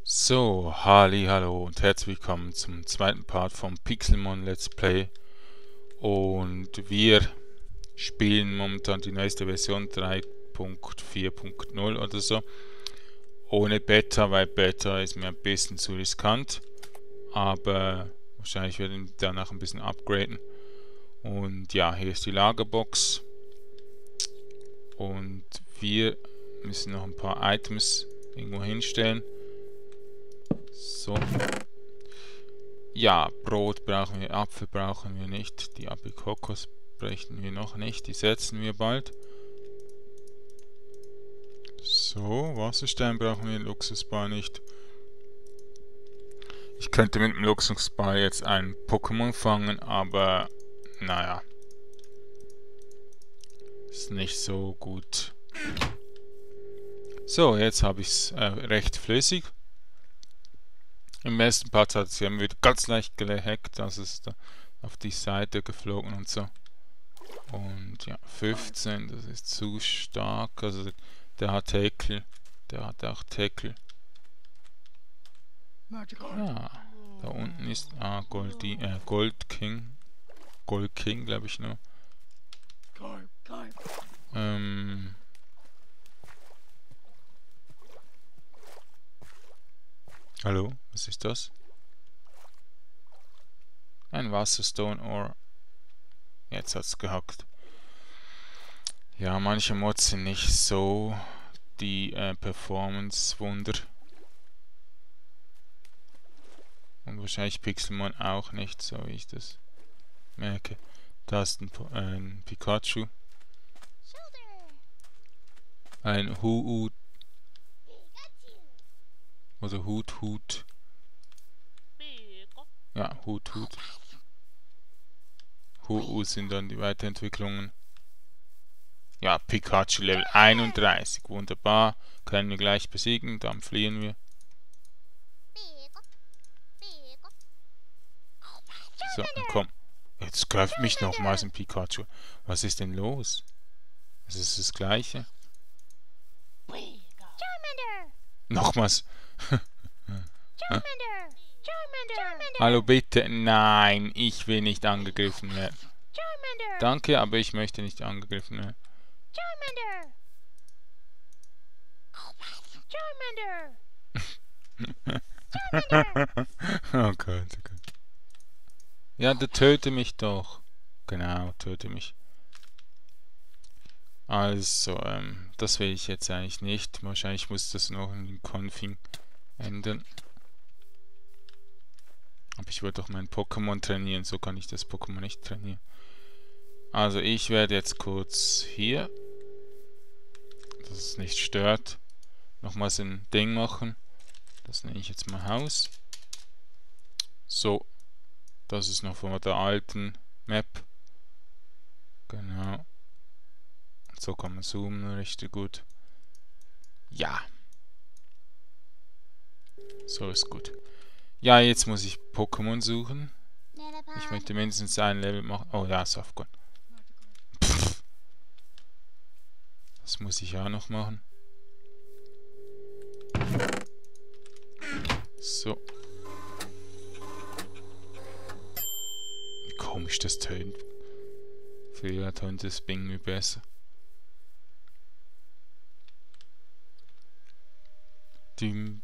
So, hallo und herzlich willkommen zum zweiten Part vom Pixelmon Let's Play. Und wir spielen momentan die neueste Version 3.4.0 oder so. Ohne Beta, weil Beta ist mir ein bisschen zu riskant. Aber wahrscheinlich werden wir danach ein bisschen upgraden. Und ja, hier ist die Lagerbox. Und wir müssen noch ein paar Items irgendwo hinstellen. So. Ja, Brot brauchen wir, Apfel brauchen wir nicht, die Aprikokos bräuchten wir noch nicht, die setzen wir bald. So, Wasserstein brauchen wir, Luxusball nicht. Ich könnte mit dem Luxusball jetzt ein Pokémon fangen, aber naja, ist nicht so gut. So, jetzt habe ich es recht flüssig. Im ersten Part hat es ja wieder ganz leicht gehackt, also ist da auf die Seite geflogen und so. Und ja, 15, das ist zu stark, also der hat Tackle, der hat auch Tackle. Ja, da unten ist Gold King, Gold King glaube ich nur. Hallo, was ist das? Ein Wasserstone Ore. Jetzt hat's gehackt. Ja, manche Mods sind nicht so die Performance-Wunder. Und wahrscheinlich Pixelmon auch nicht, so wie ich das merke. Da ist ein Pikachu. Ein Hu-Hu. Oder Hut. Ja, Hut. Hu-Hu sind dann die Weiterentwicklungen. Ja, Pikachu Level 31. Wunderbar. Können wir gleich besiegen. Dann fliehen wir. So, dann komm. Jetzt greift mich nochmals ein Pikachu. Was ist denn los? Das ist das Gleiche. Nochmals. Hallo bitte. Nein, ich will nicht angegriffen werden. Danke, aber ich möchte nicht angegriffen werden. Oh Gott. Ja, der töte mich doch. Genau, töte mich. Also, das will ich jetzt eigentlich nicht. Wahrscheinlich muss das noch in den Config ändern. Aber ich will doch mein Pokémon trainieren, so kann ich das Pokémon nicht trainieren. Also ich werde jetzt kurz hier, dass es nicht stört, nochmals ein Ding machen. Das nenne ich jetzt mal Haus. So, das ist noch von der alten Map. Genau. So kann man zoomen richtig gut. Ja. So ist gut. Ja, jetzt muss ich Pokémon suchen. Ich möchte mindestens ein Level machen. Oh ja, Safgon. Das muss ich auch noch machen. So. Wie komisch das tönt. Früher tönt das Bing besser. Dim.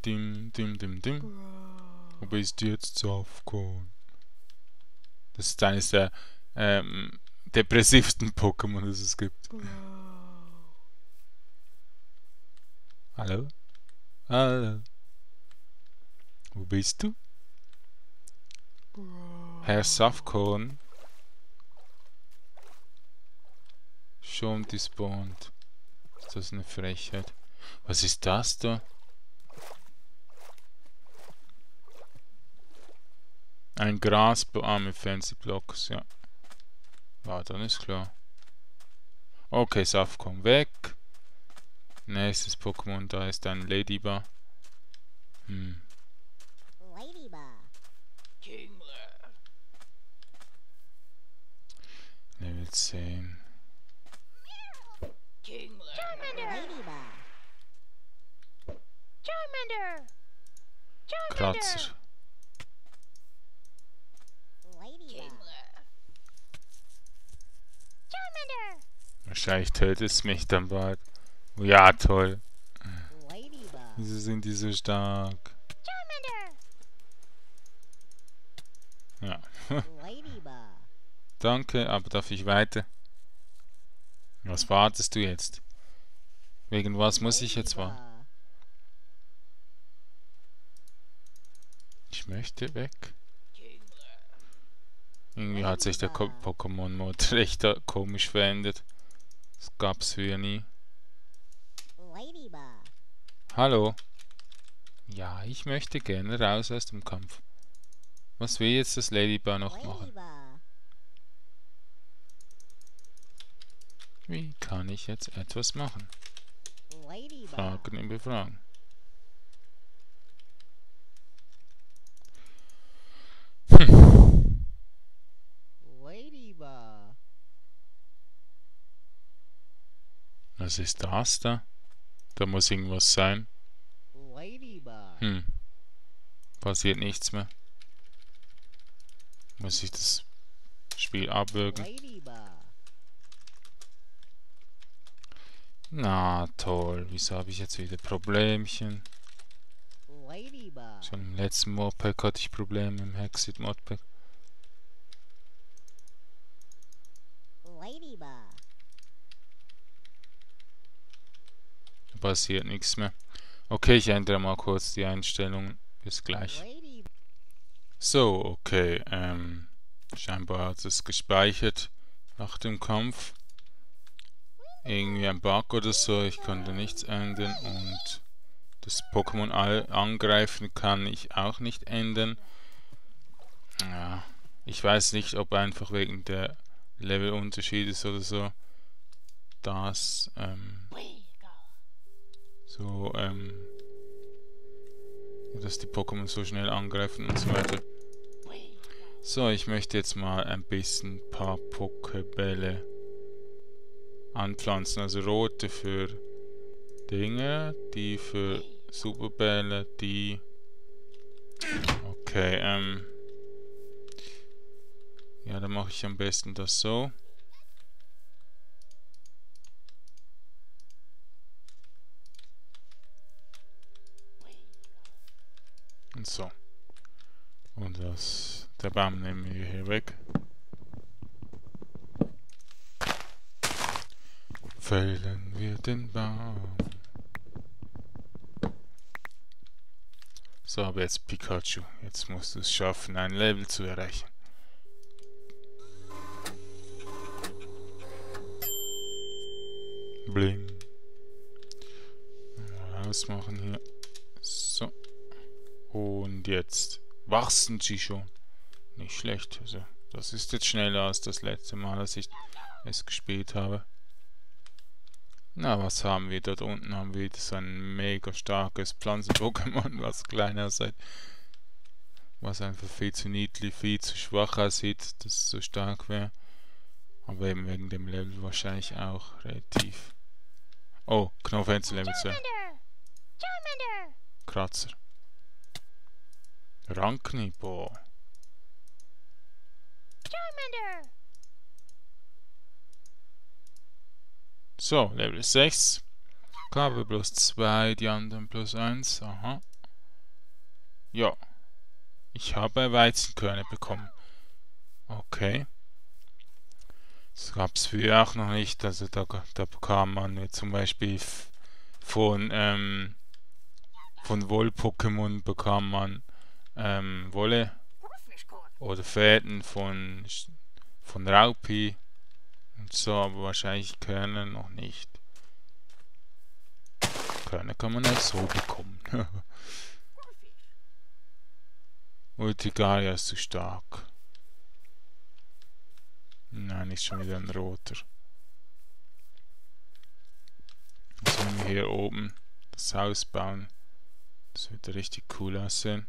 Wo bist du jetzt, Safgon? Das ist eines der depressivsten Pokémon, das es gibt. Hallo? Hallo? Wo bist du? Herr Safgon? Schon despawned. Ist das eine Frechheit? Was ist das da? Ein Grasbaum mit Fancy Blocks, ja. Ja, dann ist klar. Okay, Safgon weg. Nächstes Pokémon, da ist ein Ladybug. Level 10. Kratzer. Wahrscheinlich tötet es mich dann bald. Oh ja, toll. Wieso sind die so stark? Ja. Danke, aber darf ich weiter? Was wartest du jetzt? Wegen was muss ich jetzt warten? Ich möchte weg. Irgendwie hat sich der Pokémon-Mod recht komisch verändert. Das gab's früher nie. Hallo? Ja, ich möchte gerne raus aus dem Kampf. Was will jetzt das Ladybug noch machen? Wie kann ich jetzt etwas machen? Fragen im Befragen. Was ist das da? Da muss irgendwas sein. Passiert nichts mehr. Muss ich das Spiel abwürgen? Na toll, wieso habe ich jetzt wieder Problemchen? Schon im letzten Modpack hatte ich Probleme im Hexit Modpack. Da passiert nichts mehr. Okay, ich ändere mal kurz die Einstellungen. Bis gleich. So, okay. Scheinbar hat es gespeichert nach dem Kampf. Irgendwie ein Bug oder so. Ich konnte nichts ändern und das Pokémon angreifen kann ich auch nicht ändern. Ja, ich weiß nicht, ob einfach wegen der Levelunterschiede ist oder so, dass dass die Pokémon so schnell angreifen und so weiter. So, ich möchte jetzt mal ein paar Pokébälle anpflanzen. Also rote für Dinge, die für Superbälle, die... Okay, ja, dann mache ich am besten das so. Und so. Und der Baum nehmen wir hier weg. Fällen wir den Baum. So, aber jetzt Pikachu. Jetzt musst du es schaffen, ein Level zu erreichen. Bling. Mal ausmachen hier. So. Und jetzt wachsen sie schon. Nicht schlecht. Also, das ist jetzt schneller als das letzte Mal, als ich es gespielt habe. Na, was haben wir dort unten? Haben wir so ein mega starkes Pflanzen-Pokémon, was kleiner aussieht. Was einfach viel zu niedlich, viel zu schwach aussieht, dass es so stark wäre. Aber eben wegen dem Level wahrscheinlich auch relativ. Oh, Knopfhänzel Level 2. Kratzer. Rankni, boah. So, Level 6. Kabel plus 2, die anderen plus 1. Aha. Ja. Ich habe Weizenkörner bekommen. Okay. Das gab es früher auch noch nicht. Also da bekam man zum Beispiel von Woll-Pokémon bekam man Wolle oder Fäden von Raupi und so, aber wahrscheinlich Körner noch nicht. Körner kann man auch so bekommen. Ultigaria ist zu stark. Nein, ist schon wieder ein roter. Jetzt wollen wir hier oben das Haus bauen. Das wird richtig cool aussehen.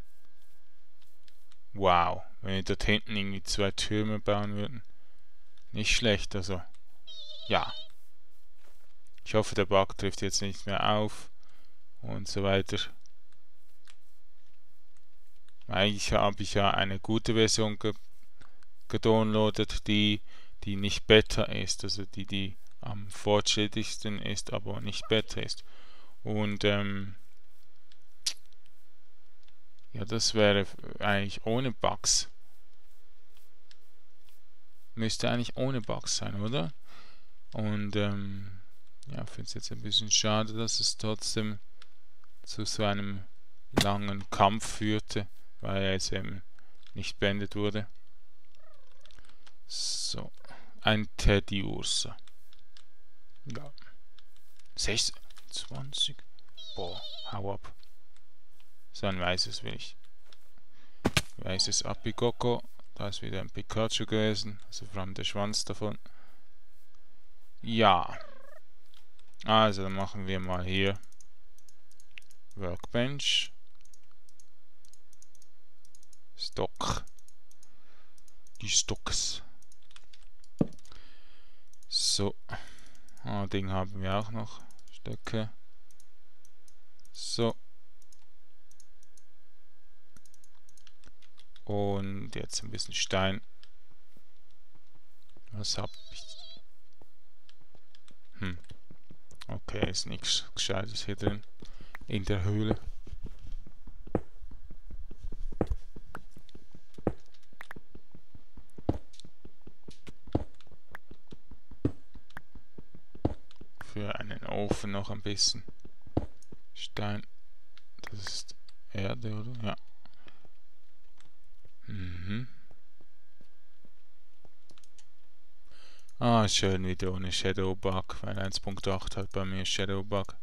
Wow, wenn wir dort hinten irgendwie 2 Türme bauen würden. Nicht schlecht, also. Ja. Ich hoffe, der Bug trifft jetzt nicht mehr auf. Und so weiter. Eigentlich habe ich ja eine gute Version gedownloadet, die nicht Beta ist, also die am fortschrittlichsten ist, aber nicht Beta ist. Und ja, das wäre eigentlich ohne Bugs. Müsste eigentlich ohne Bugs sein, oder? Und ja, finde es jetzt ein bisschen schade, dass es trotzdem zu so einem langen Kampf führte, weil er jetzt eben nicht beendet wurde. So, ein Teddy Ursa. Ja. 26. Boah, hau ab. So ein weißes will ich. Weißes Apikoko. Da ist wieder ein Pikachu gewesen. Also vor allem der Schwanz davon. Ja. Also dann machen wir mal hier Workbench. Stock. Die Stocks. So. Ding haben wir auch noch. Stöcke. So. Und jetzt ein bisschen Stein. Was hab ich? Okay, ist nichts Gescheites hier drin. In der Höhle. Für einen Ofen noch ein bisschen. Stein. Das ist Erde, oder? Ja. Schön wieder ohne Shadowbug, weil 1.8 hat bei mir Shadowbug.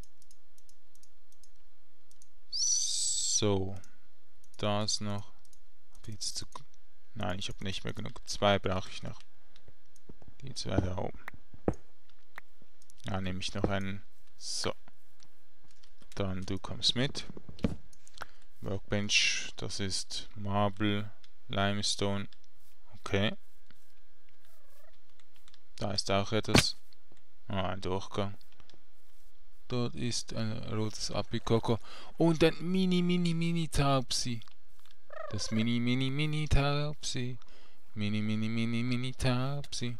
So. Das noch. Nein, ich habe nicht mehr genug. 2 brauche ich noch. Die 2 da oben. Ja, nehme ich noch einen. So. Dann du kommst mit. Workbench, das ist Marble, Limestone. Okay. Da ist auch etwas. Ein Durchgang. Dort ist ein rotes Apikoko. Und ein Mini-Taubsi. Das Mini-Taubsi. Mini-Taubsi.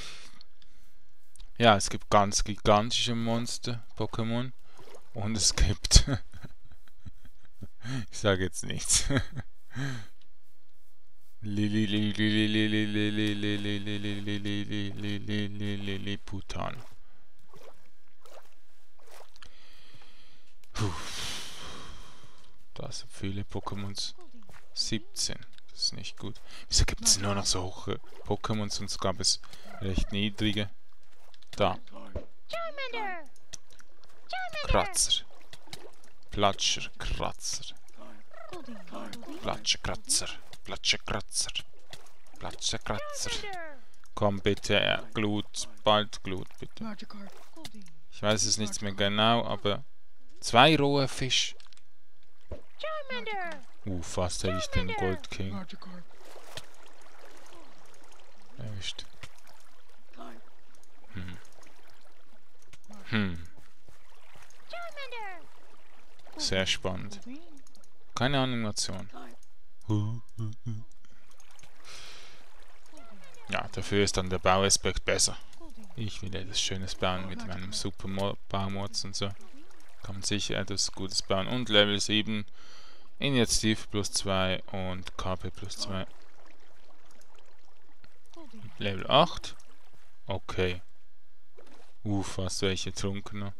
Ja, es gibt ganz gigantische Monster-Pokémon. Und es gibt... ich sage jetzt nichts. Liliputan. Da sind viele Pokémons. 17. Das ist nicht gut. Wieso gibt es nur noch so hohe Pokémons? Sonst gab es recht niedrige. Da. Kratzer. Platscher, Kratzer. Platscher, Kratzer. Platscher, Kratzer. Platscher, Kratzer. Komm bitte, Glut. Bald Glut, bitte. Ich weiß es nicht mehr genau, aber 2 rohe Fisch. Fast hätte ich den Gold King erwischt. Sehr spannend. Keine Animation. Ja, dafür ist dann der Bauaspekt besser. Ich will etwas Schönes bauen mit meinem super Baumods und so. Kann man sicher etwas Gutes bauen. Und Level 7. Initiative plus 2 und KP plus 2. Level 8. Okay. Fast welche getrunken noch.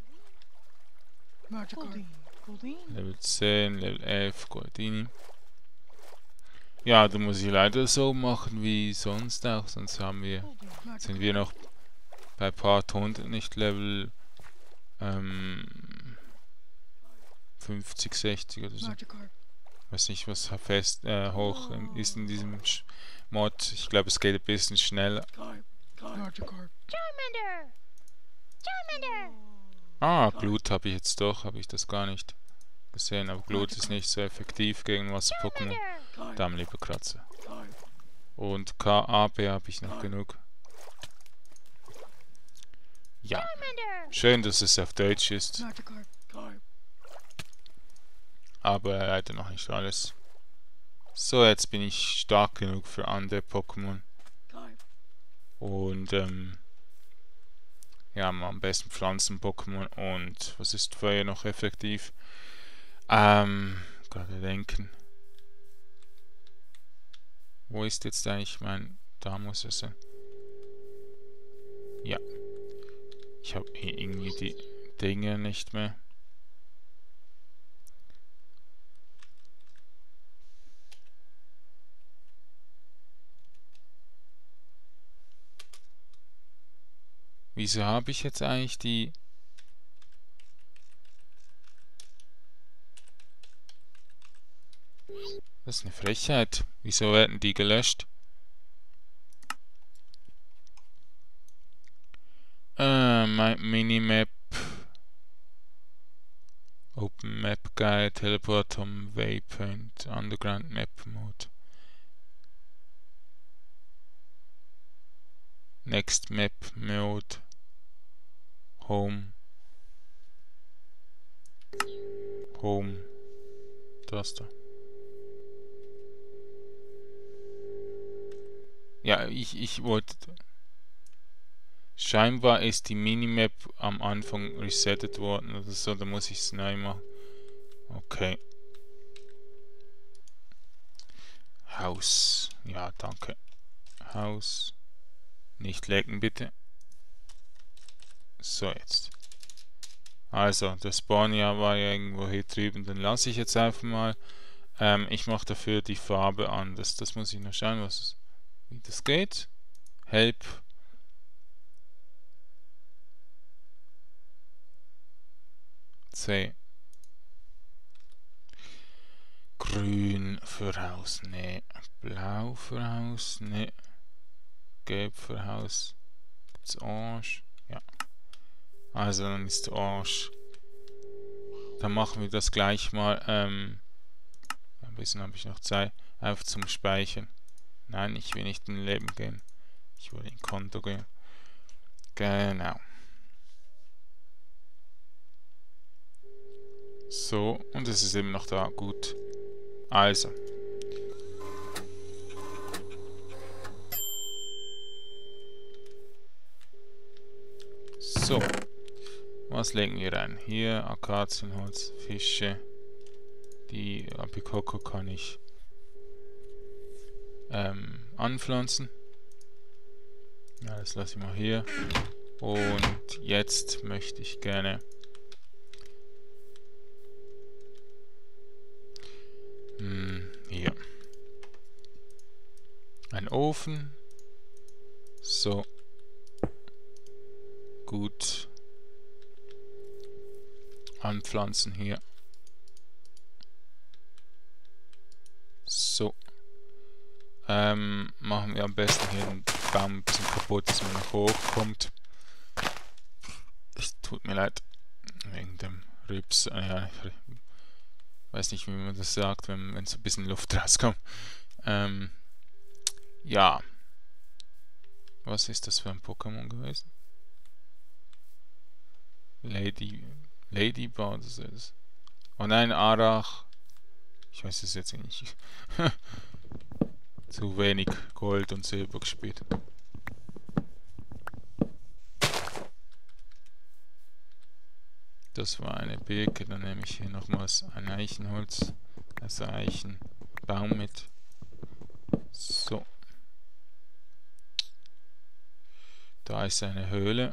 Level 10, Level 11, Goldini. Ja, da muss ich leider so machen wie sonst auch, sonst sind wir noch bei Part 100 nicht Level 50, 60 oder so. Weiß nicht, was fest hoch ist in diesem Mod. Ich glaube, es geht ein bisschen schneller. Glut habe ich jetzt doch, habe ich das gar nicht gesehen, aber Glut ist nicht so effektiv gegen Wasser-Pokémon. Darum lieber Kratzer. Und KAB habe ich noch genug. Ja, schön, dass es auf Deutsch ist. Aber leider noch nicht alles. So, jetzt bin ich stark genug für andere Pokémon. Und ja, am besten Pflanzen-Pokémon. Und was ist Feuer noch effektiv? Gerade denken. Wo ist jetzt eigentlich mein... Da muss es sein. Ja. Ich habe irgendwie die Dinge nicht mehr. Wieso habe ich jetzt eigentlich die... Das ist eine Frechheit. Wieso werden die gelöscht? Mein Minimap. Open Map Guide, Teleport Home, Waypoint, Underground Map Mode. Next Map Mode. Home. Home. Das da. Ja, ich wollte... Scheinbar ist die Minimap am Anfang resettet worden oder so, da muss ich es neu machen. Okay. Haus. Ja, danke. Haus. Nicht lecken, bitte. So, jetzt. Also, der Spawn ja war ja irgendwo hier drüben, dann lasse ich jetzt einfach mal. Ich mache dafür die Farbe anders. Das muss ich noch schauen, wie das geht. Help. C. Grün für Haus, ne. Blau für Haus, ne. Gelb für Haus. Gibt's Orange? Ja. Also dann ist Orange. Dann machen wir das gleich mal. Ein bisschen habe ich noch Zeit. Auf zum Speichern. Nein, ich will nicht in Leben gehen. Ich will in Konto gehen. Genau. So, und es ist eben noch da. Gut. Also. So. Was legen wir rein? Hier Akazienholz, Fische. Die Apikoko kann ich anpflanzen. Ja, das lasse ich mal hier. Und jetzt möchte ich gerne hier ein Ofen. So. Gut. Anpflanzen hier. So. Machen wir am besten hier den Baum ein bisschen kaputt, dass man noch hochkommt. Es tut mir leid. Wegen dem Rübs. Ja, ich weiß nicht, wie man das sagt, wenn so ein bisschen Luft rauskommt. Ja. Was ist das für ein Pokémon gewesen? Ladybug, das ist. Oh nein, Arach. Ich weiß es jetzt nicht. Zu wenig Gold und Silber gespielt. Das war eine Birke, dann nehme ich hier nochmals ein Eichenholz, also Eichenbaum mit. So. Da ist eine Höhle.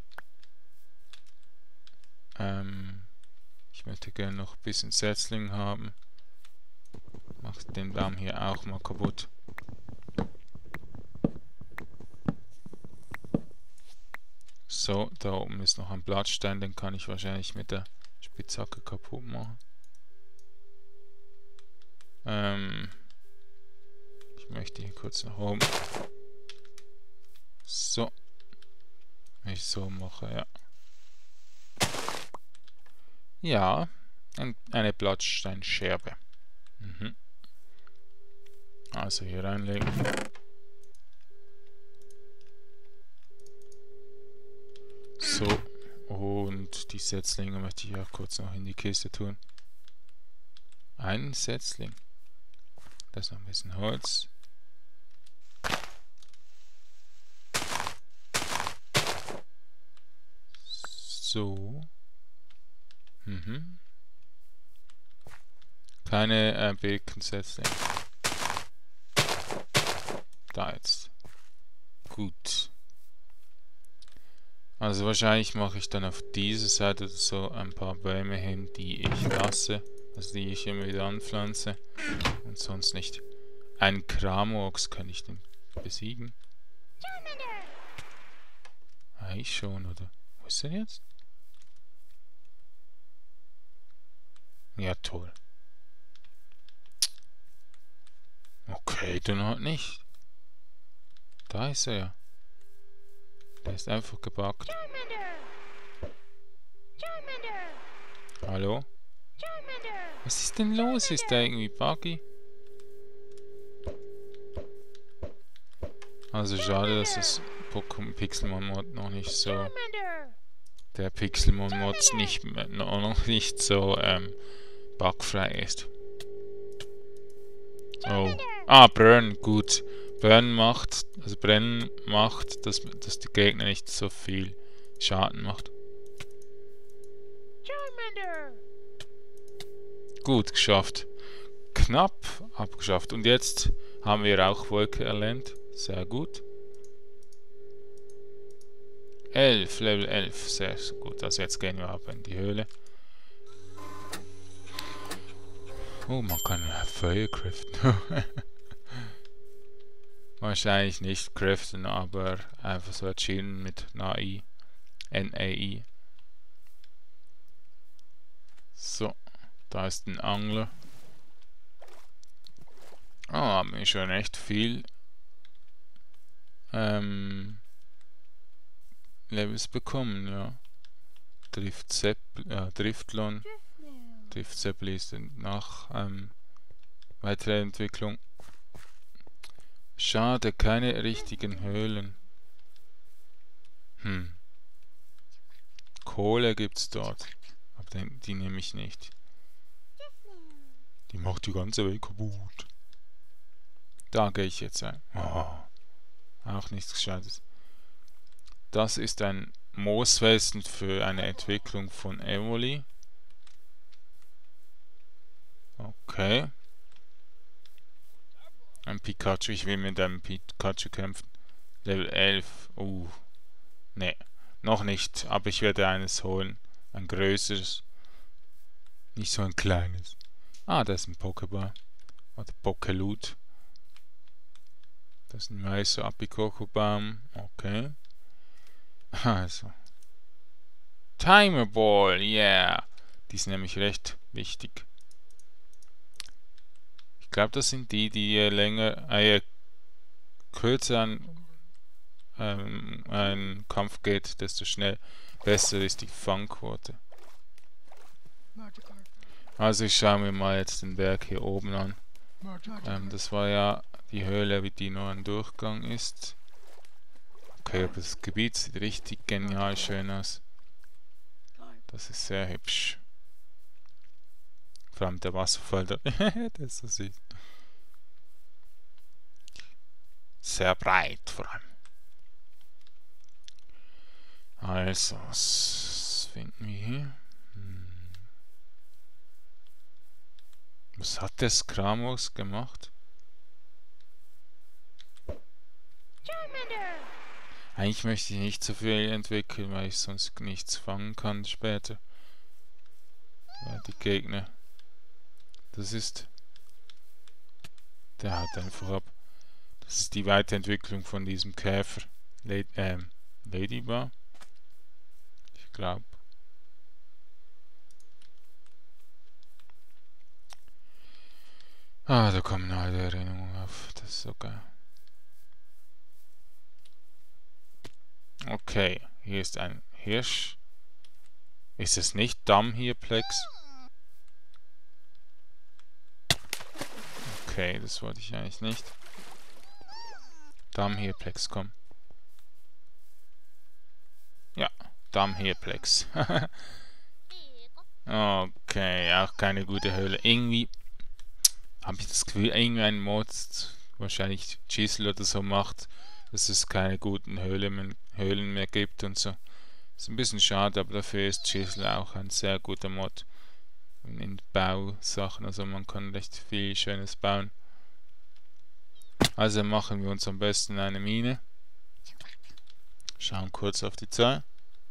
Ich möchte gerne noch ein bisschen Setzling haben. Mach den Baum hier auch mal kaputt. So, da oben ist noch ein Blattstein, den kann ich wahrscheinlich mit der Spitzhacke kaputt machen. Ich möchte hier kurz nach oben. So. Wenn ich so mache, ja. Ja, eine Blattsteinscherbe. Also hier reinlegen. So, und die Setzlinge möchte ich auch kurz noch in die Kiste tun. Ein Setzling. Da ist noch ein bisschen Holz. So. Keine Bacon-Sätze. Da jetzt. Gut. Also wahrscheinlich mache ich dann auf diese Seite so ein paar Bäume hin, die ich lasse. Also die ich immer wieder anpflanze. Und sonst nicht. Einen Kramorks kann ich den besiegen. Ich schon, oder? Wo ist er jetzt? Ja, toll. Okay, dann halt nicht. Da ist er ja. Der ist einfach gebuggt. Hallo? Was ist denn los? Ist der irgendwie buggy? Also schade, dass das Pokémon Pixelmon Mod noch nicht so... Der Pixelmon Mod noch nicht so bugfrei ist. Oh. Ah, Burn, gut. Burn macht, also Brennen macht, dass die Gegner nicht so viel Schaden macht. Gut geschafft. Knapp abgeschafft. Und jetzt haben wir Rauchwolke erlernt. Sehr gut. 11, Level 11. Sehr gut. Also jetzt gehen wir ab in die Höhle. Oh, man kann Feuer craften. Wahrscheinlich nicht craften, aber einfach so chillen mit NAI. NAI. So, da ist ein Angler. Oh, haben wir schon recht viel Levels bekommen, ja. Driftlon. Driftzeppel ist nach weiterer Entwicklung. Schade, keine richtigen Höhlen. Kohle gibt's dort. Aber die nehme ich nicht. Die macht die ganze Welt kaputt. Da gehe ich jetzt ein. Oh, auch nichts Gescheites. Das ist ein Moosfelsen für eine Entwicklung von Evoli. Okay. Ein Pikachu. Ich will mit einem Pikachu kämpfen. Level 11. Ne. Noch nicht. Aber ich werde eines holen. Ein größeres. Nicht so ein kleines. Ah, da ist ein Pokéball. Oder Pokeloot. Das ist ein weißer Apikokobaum. Okay. Also. Timer Ball. Yeah. Die ist nämlich recht wichtig. Ich glaube, das sind die kürzer ein Kampf geht, desto besser ist die Fangquote. Also ich schaue mir mal jetzt den Berg hier oben an. Das war ja die Höhle, wie die noch ein Durchgang ist. Okay, aber das Gebiet sieht richtig genial schön aus. Das ist sehr hübsch. Vor allem der Wasserfall da. Der ist so süß. Sehr breit vor allem. Also, was finden wir hier? Was hat der Skramos gemacht? Eigentlich möchte ich nicht so viel entwickeln, weil ich sonst nichts fangen kann später. Ja, die Gegner. Das ist... Der haut einfach ab. Das ist die Weiterentwicklung von diesem Käfer. Ladybar. Ich glaube. Ah, da kommen alle Erinnerungen auf. Das ist so geil. Okay, hier ist ein Hirsch. Ist es nicht Dammhirplex? Okay, das wollte ich eigentlich nicht. Dammhirplex, komm. Ja, Dammhirplex. Okay, auch keine gute Höhle. Irgendwie habe ich das Gefühl, irgendein Mod, wahrscheinlich Chisel oder so, macht, dass es keine guten Höhlen mehr gibt und so. Ist ein bisschen schade, aber dafür ist Chisel auch ein sehr guter Mod in Bausachen. Also man kann recht viel Schönes bauen. Also machen wir uns am besten eine Mine. Schauen kurz auf die Zeit.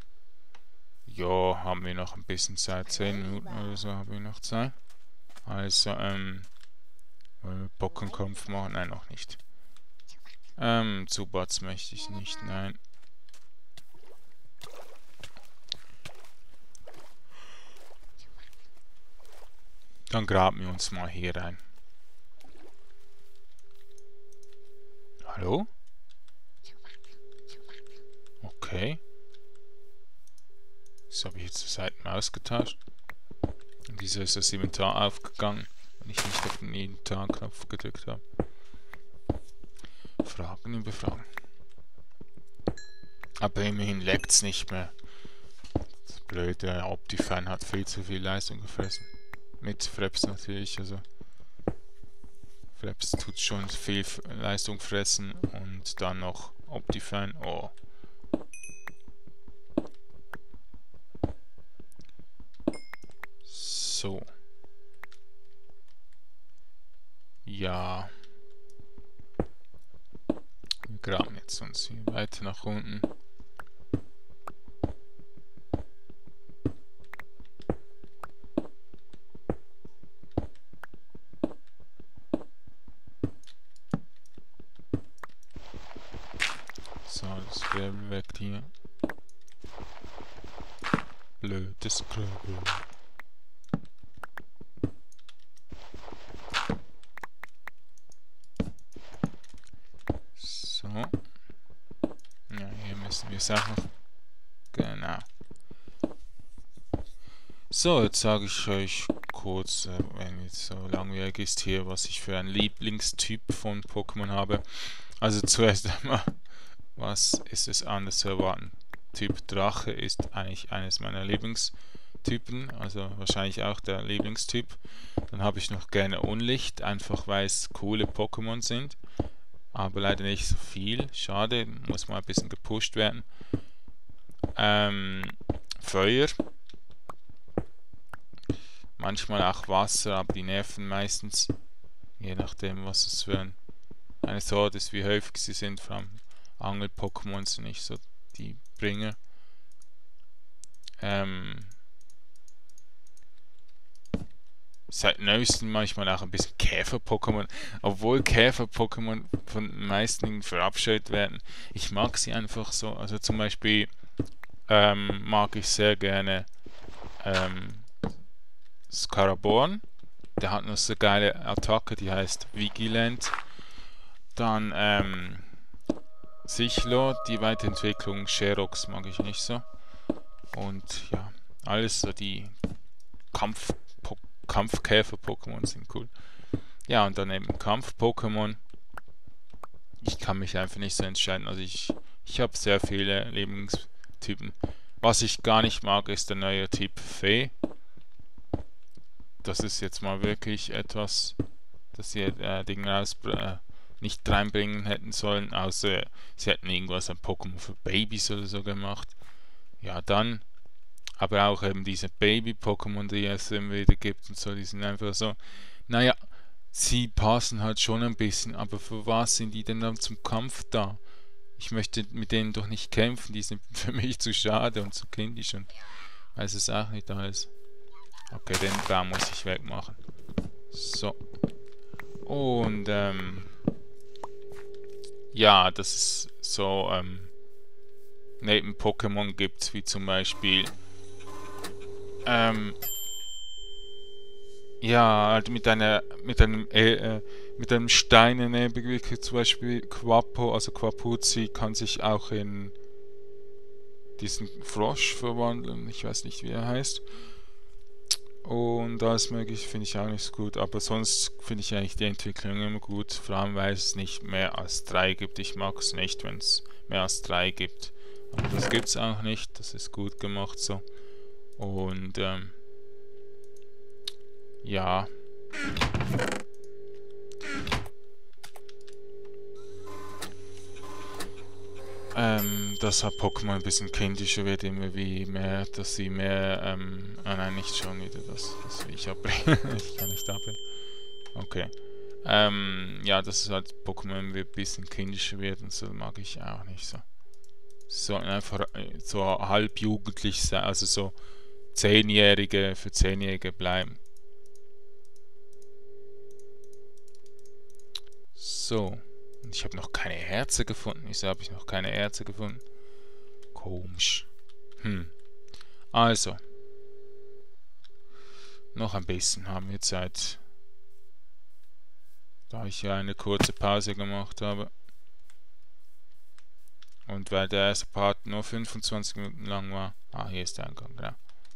Ja, haben wir noch ein bisschen Zeit. 10 Minuten oder so haben wir noch Zeit. Also, wollen wir Bockenkampf machen? Nein, noch nicht. Zubats möchte ich nicht, nein. Dann graben wir uns mal hier rein. Hallo? Okay. Das habe ich jetzt zur Seite ausgetauscht. Und wieso ist das Inventar aufgegangen, wenn ich nicht auf den Inventar-Knopf gedrückt habe? Fragen über Fragen. Aber immerhin leckt es nicht mehr. Das blöde Optifine hat viel zu viel Leistung gefressen. Mit Fraps natürlich, also Fraps tut schon viel Leistung fressen und dann noch Optifine. Oh. So. Ja. Wir graben jetzt uns hier weiter nach unten. So, das Gravel weg hier. Blödes Gravel. So. Ja, hier müssen wir es auch noch. Genau. So, jetzt sage ich euch kurz, wenn jetzt so langweilig ist hier, was ich für einen Lieblingstyp von Pokémon habe. Also zuerst einmal, was ist es anders zu erwarten? Typ Drache ist eigentlich eines meiner Lieblingstypen, also wahrscheinlich auch der Lieblingstyp. Dann habe ich noch gerne Unlicht, einfach weil es coole Pokémon sind. Aber leider nicht so viel. Schade, muss mal ein bisschen gepusht werden. Feuer. Manchmal auch Wasser, aber die nerven meistens. Je nachdem, was es für eine Sorte ist, wie häufig sie sind. Vor allem Angel-Pokémon sind nicht so die Bringer. Seit neuestem manchmal auch ein bisschen Käfer-Pokémon, obwohl Käfer-Pokémon von den meisten verabscheut werden. Ich mag sie einfach so, also zum Beispiel mag ich sehr gerne Scaraborn, der hat noch so geile Attacke, die heißt Vigilant. Dann Sichlo, die Weiterentwicklung Sherox mag ich nicht so. Und ja, alles so die Kampfkäfer-Pokémon sind cool. Ja, und dann eben Kampf-Pokémon. Ich kann mich einfach nicht so entscheiden. Also ich habe sehr viele Lieblingstypen. Was ich gar nicht mag, ist der neue Typ Fee. Das ist jetzt mal wirklich etwas, das sie Dinge nicht reinbringen hätten sollen, außer sie hätten irgendwas an Pokémon für Babys oder so gemacht. Ja, dann. Aber auch eben diese Baby-Pokémon, die es immer wieder gibt und so, die sind einfach so, naja, sie passen halt schon ein bisschen, aber für was sind die denn dann zum Kampf da? Ich möchte mit denen doch nicht kämpfen, die sind für mich zu schade und zu kindisch und weiß es auch nicht alles. Okay, den Baum muss ich wegmachen. So. Und, ja, das ist so, neben Pokémon gibt es wie zum Beispiel ja, halt mit einem Stein in Nebelwickel, zum Beispiel Quapo, also Quapuzzi, kann sich auch in diesen Frosch verwandeln. Ich weiß nicht, wie er heißt. Und alles mögliche finde ich auch nicht so gut. Aber sonst finde ich eigentlich die Entwicklung immer gut. Vor allem, weil es nicht mehr als 3 gibt. Ich mag es nicht, wenn es mehr als 3 gibt. Aber das gibt es auch nicht. Das ist gut gemacht so. Und ja, dass halt Pokémon ein bisschen kindischer wird, immer wie mehr, dass sie mehr, nein, nicht schon wieder, das will ich abbrechen. Ich kann nicht abbrechen. Okay. Ja, dass es halt Pokémon ein bisschen kindischer wird und so mag ich auch nicht so. So einfach so halb jugendlich sein, also so 10-Jährige für 10-Jährige bleiben. So. Und ich habe noch keine Herze gefunden. Wieso habe ich noch keine Herze gefunden? Komisch. Also. Noch ein bisschen haben wir Zeit. Da ich ja eine kurze Pause gemacht habe. Und weil der erste Part nur 25 Minuten lang war. Ah, hier ist der Eingang, genau.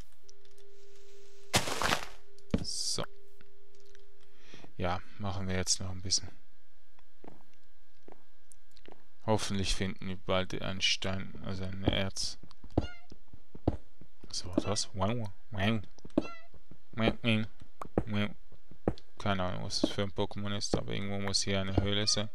So. Ja, machen wir jetzt noch ein bisschen. Hoffentlich finden wir bald einen Stein, also ein Erz. Was war das? Wow, wow. Keine Ahnung, was das für ein Pokémon ist, aber irgendwo muss hier eine Höhle sein.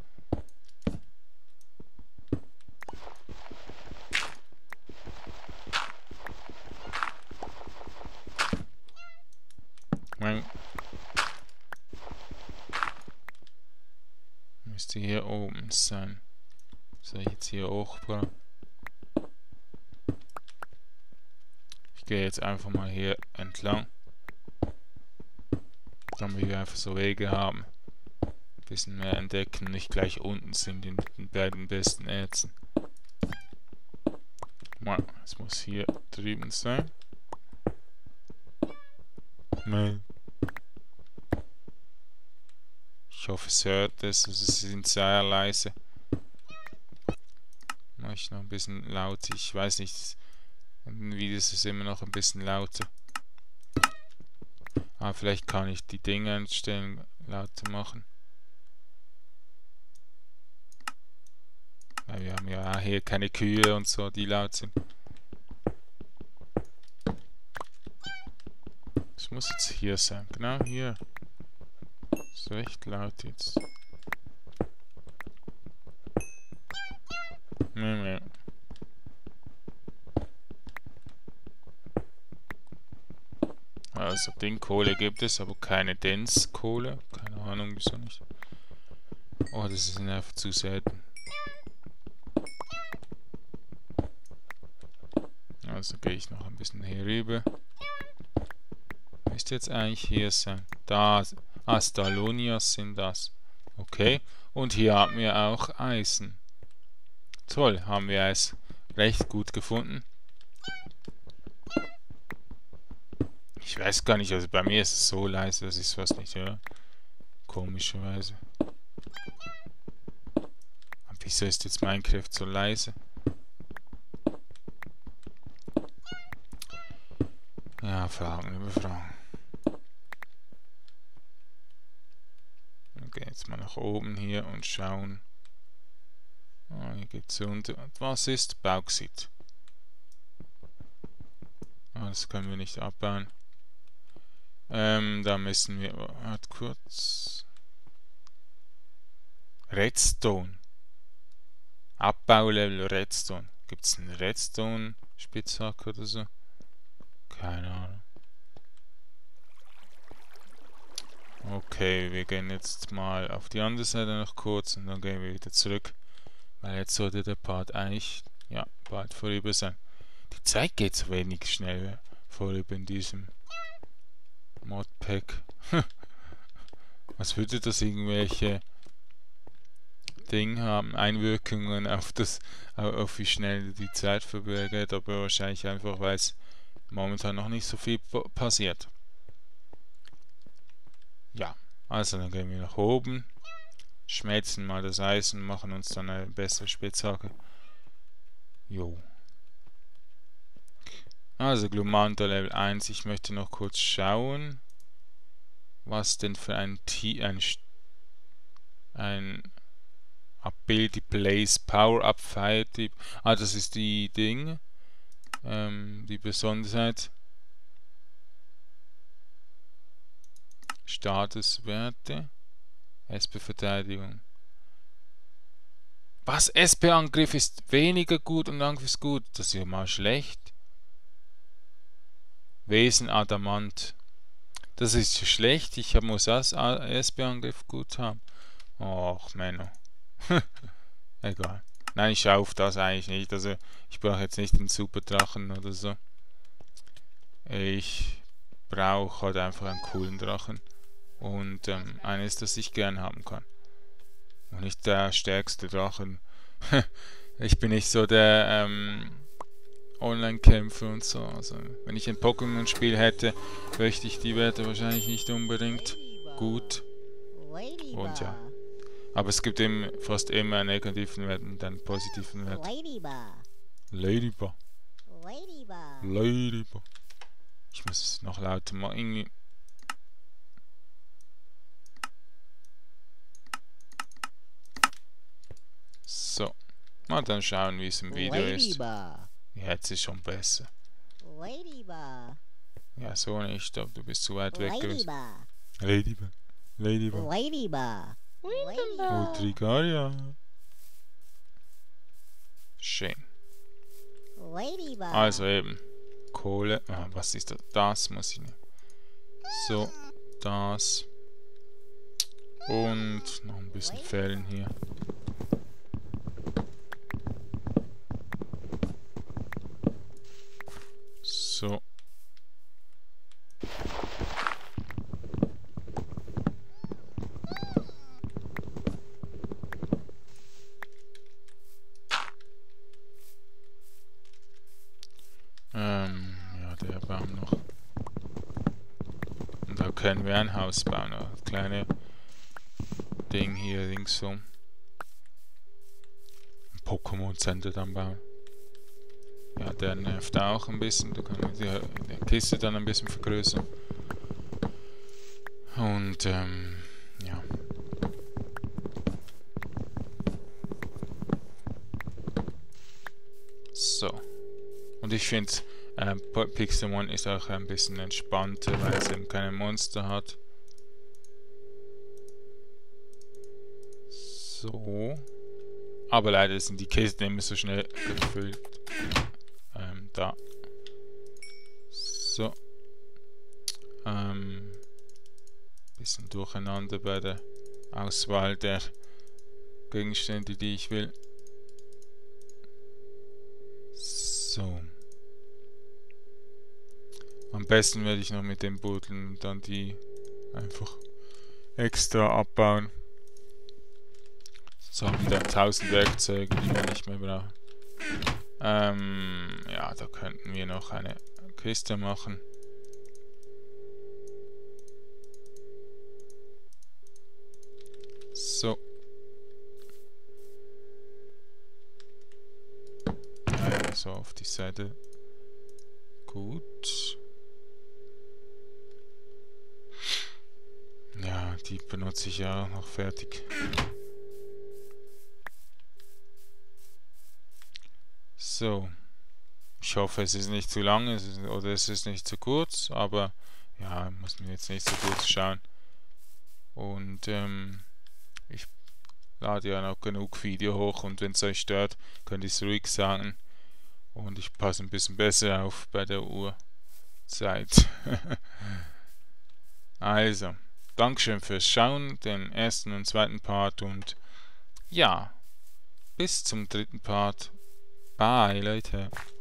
Müsste hier oben sein. Soll ich jetzt hier hoch? Ich gehe jetzt einfach mal hier entlang. Damit wir einfach so Wege haben. Ein bisschen mehr entdecken, nicht gleich unten sind in den beiden besten Ärzten. Es muss hier drüben sein. Nein. Ich hoffe, es hört es. Also, sie sind sehr leise. Mache ich noch ein bisschen lauter. Ich weiß nicht. In den Videos ist es immer noch ein bisschen lauter. Ah, vielleicht kann ich die Dinge einstellen, lauter machen. Weil wir haben ja hier keine Kühe und so, die laut sind. Das muss jetzt hier sein. Genau hier. Ist recht laut jetzt. Also Dingkohle gibt es, aber keine Denzkohle. Keine Ahnung, wieso nicht. Oh, das ist einfach zu selten. Also gehe ich noch ein bisschen hier rüber. Müsste jetzt eigentlich hier sein. Da, Astalonias sind das. Okay. Und hier haben wir auch Eisen. Toll, haben wir es recht gut gefunden. Ich weiß gar nicht, also bei mir ist es so leise, dass ich es fast nicht höre. Komischerweise. Aber wieso ist jetzt Minecraft so leise? Ja, Fragen über Fragen. Okay, jetzt mal nach oben hier und schauen. Oh, hier geht's runter. Und was ist Bauxit? Ah, das können wir nicht abbauen. Da müssen wir... Warte kurz. Redstone. Abbaulevel Redstone. Gibt es einen Redstone-Spitzhack oder so? Keine Ahnung. Okay, wir gehen jetzt mal auf die andere Seite noch kurz und dann gehen wir wieder zurück. Weil jetzt sollte der Part eigentlich, ja, bald vorüber sein. Die Zeit geht so wenig schnell vorüber in diesem Modpack. Was würde das irgendwelche Dinge haben, Einwirkungen auf das, auf wie schnell die Zeit vorübergeht, aber wahrscheinlich einfach, weil es momentan noch nicht so viel passiert. Ja, also dann gehen wir nach oben, schmelzen mal das Eisen, machen uns dann eine bessere Spitzhacke. Jo. Also Glumanda Level 1, ich möchte noch kurz schauen, was denn für ein Ability Place Power-Up Firetyp. Ah, das ist die Ding, die Besonderheit. Statuswerte, SP-Verteidigung. Was? SP-Angriff ist weniger gut und Angriff ist gut. Das ist ja mal schlecht. Wesen Adamant. Das ist schlecht. Ich muss das SP-Angriff gut haben. Och, Menno. Egal. Nein, ich schaue auf das eigentlich nicht. Also, ich brauche jetzt nicht den Superdrachen oder so. Ich brauche halt einfach einen coolen Drachen. Und eines, das ich gern haben kann. Und nicht der stärkste Drachen. Ich bin nicht so der Online-Kämpfer und so. Also, wenn ich ein Pokémon-Spiel hätte, möchte ich die Werte wahrscheinlich nicht unbedingt gut. Und ja. Aber es gibt eben fast immer einen negativen Wert und einen positiven Wert. Ladybug. Ladybug. Ich muss es noch lauter mal irgendwie. So. Mal dann schauen, wie es im Video ist. Jetzt ist schon besser. Ja, so nicht, aber du bist zu weit weg gewesen. Ladybug. Ladybug. Ultrigaria. Schön. Also eben. Kohle. Ah, was ist das? Das muss ich nehmen. So. Das. Und noch ein bisschen Fällen hier. So. Ja, der Baum noch. Und da können wir ein Haus bauen. Ein kleines Ding hier ringsum. Ein Pokémon Center dann bauen. Ja, der nervt auch ein bisschen. Da kann man die Kiste dann ein bisschen vergrößern. Und ja. So. Und ich finde, Pixelmon ist auch ein bisschen entspannter, weil es eben keine Monster hat. So. Aber leider sind die Kisten immer so schnell gefüllt. Da. So. Bisschen durcheinander bei der Auswahl der Gegenstände, die ich will. So. Am besten werde ich noch mit dem Buddeln dann die einfach extra abbauen. So haben wir 1000 Werkzeuge, die wir nicht mehr brauchen. Ja, da könnten wir noch eine Kiste machen. So. Ja, so auf die Seite. Gut. Ja, die benutze ich ja auch noch fertig. So. Ich hoffe, es ist nicht zu lang oder es ist nicht zu kurz, aber ja, muss mir jetzt nicht so gut schauen. Und ich lade ja noch genug Video hoch und wenn es euch stört, könnt ihr es ruhig sagen. Und ich passe ein bisschen besser auf bei der Uhrzeit. Also, Dankeschön fürs Schauen, den ersten und zweiten Part und ja, bis zum dritten Part. Bye, Leute.